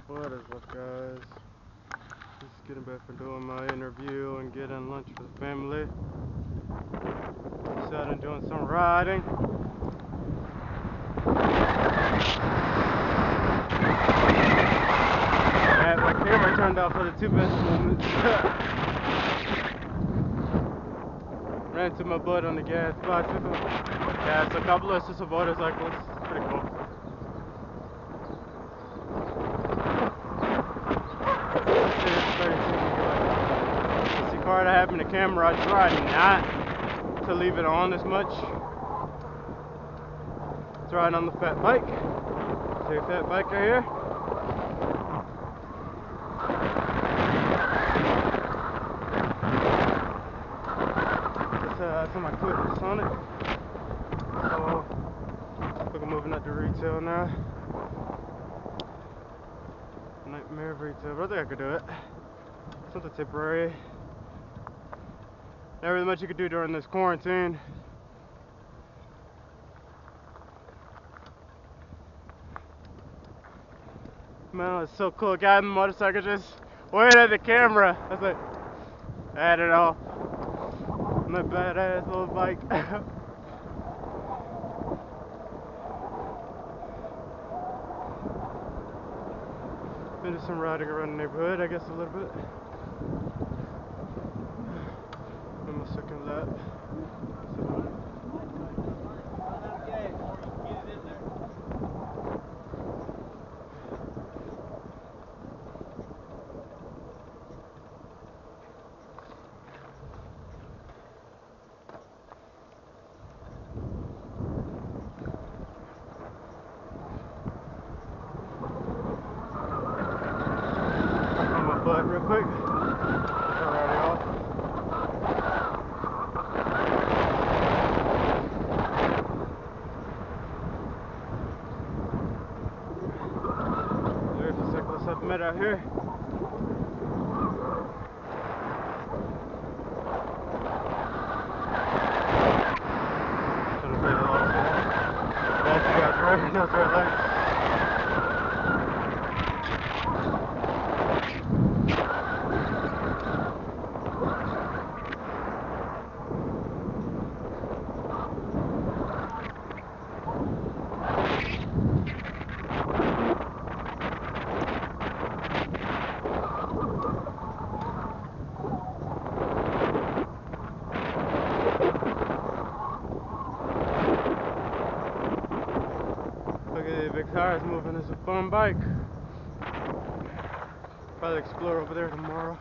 What is up, guys? Just getting back from doing my interview and getting lunch for the family. Decided on doing some riding. I had my camera turned off for the two best moments. Ran to my butt on the gas bicycle. Yeah, it's a couple of assisted motorcycles. It's pretty cool. The card I have in the camera, I try not to leave it on as much. It's riding on the fat bike. See a fat bike right here? That's my clip on it. So, look, I'm moving up to retail now. Nightmare of retail, but I think I could do it. Something temporary. Not really much you could do during this quarantine. Man, it's so cool. Guy on the motorcycle just waving at the camera. I was like, I don't know. My badass little bike. Been do some riding around the neighborhood, I guess, a little bit. On my second lap. On my butt real quick. Alrighty, off. There's the cyclist I've met out here. Should have paid a lot for that. That's you guys right. Those red lights. Look at the big tires moving. It's a fun bike. Probably explore over there tomorrow.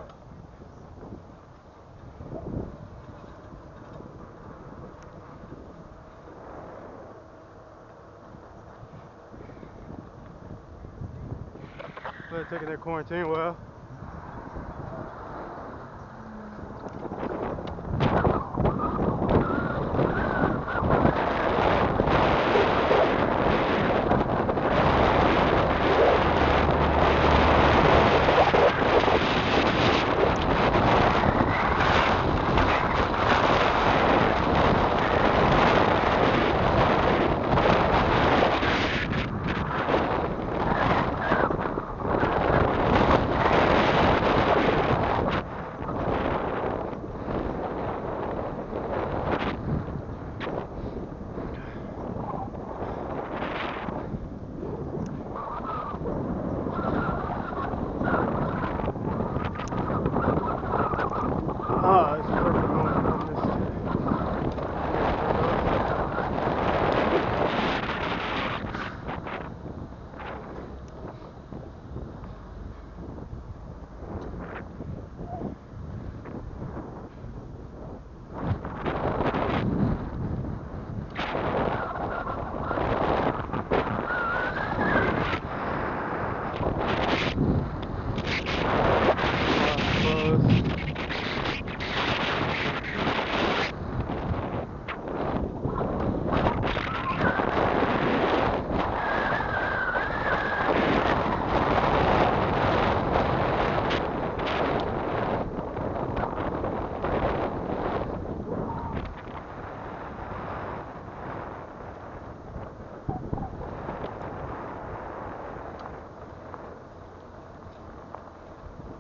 They're taking their quarantine well.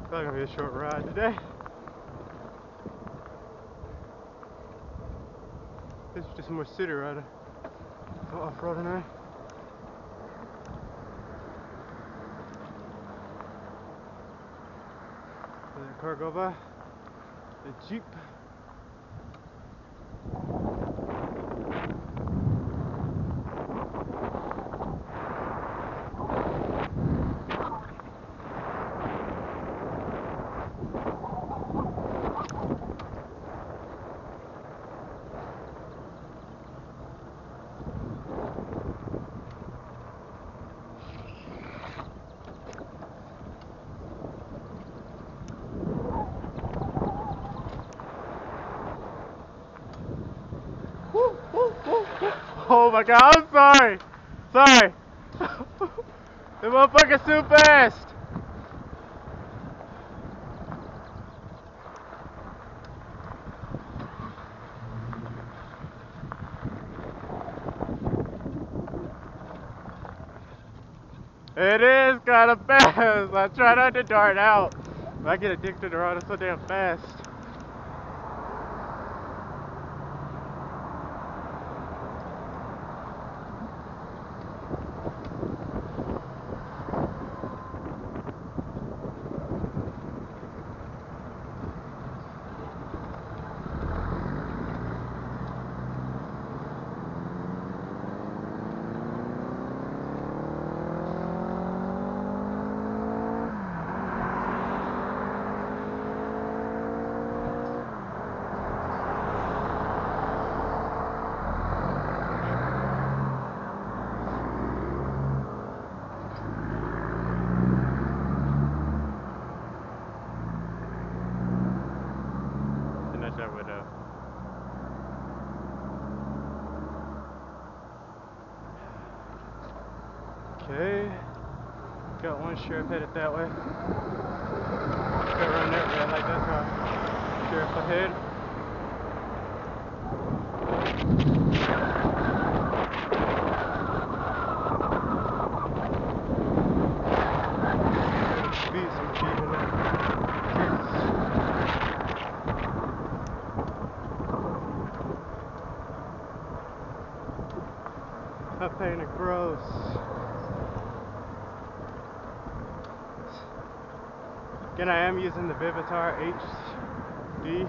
Probably gonna be a short ride today. This is just more city riding. Off-roading there. Let the car go by. The Jeep. Oh my god, I'm sorry! Sorry! The motherfucker's too fast! It is kinda fast! I try not to dart out. I get addicted to riding so damn fast. That would okay, got one sheriff headed that way. Go around there, yeah, like that's how sheriff ahead. Beat some people there. That pain is gross. Again, I am using the Vivitar HD.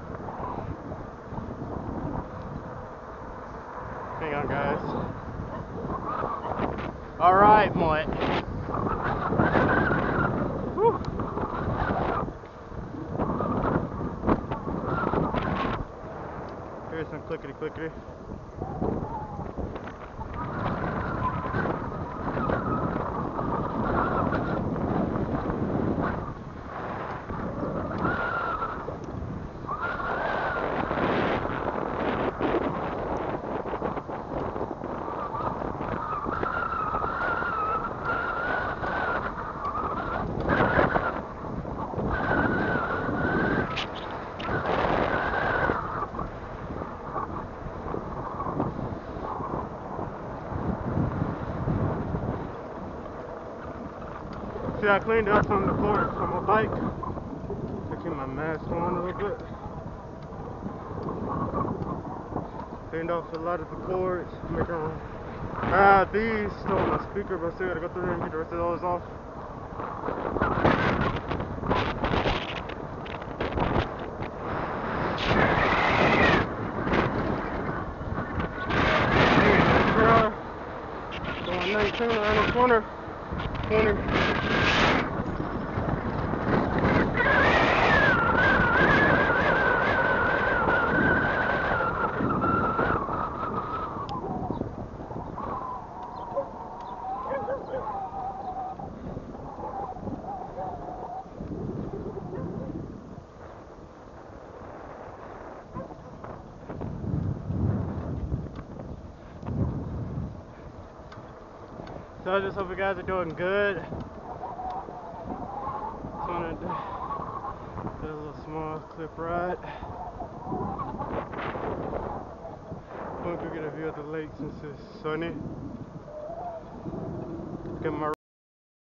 Hang on, guys. Alright, Mutt. Whew. Here's some clickety clickety. See, I cleaned up some of the cords on my bike. I keep my mask on a little bit. Cleaned off a lot of the cords. Make them. These still on my speaker, but I still gotta go through here and get the rest of those off. Going 19 around the corner. So I just hope you guys are doing good. Just wanted to do a little small clip ride. I'm going to get a view of the lake since it's sunny. Get my